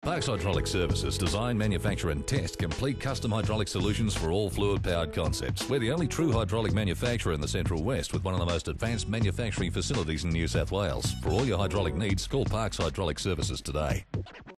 Parks Hydraulic Services design, manufacture and test complete custom hydraulic solutions for all fluid-powered concepts. We're the only true hydraulic manufacturer in the Central West with one of the most advanced manufacturing facilities in New South Wales. For all your hydraulic needs, call Parks Hydraulic Services today.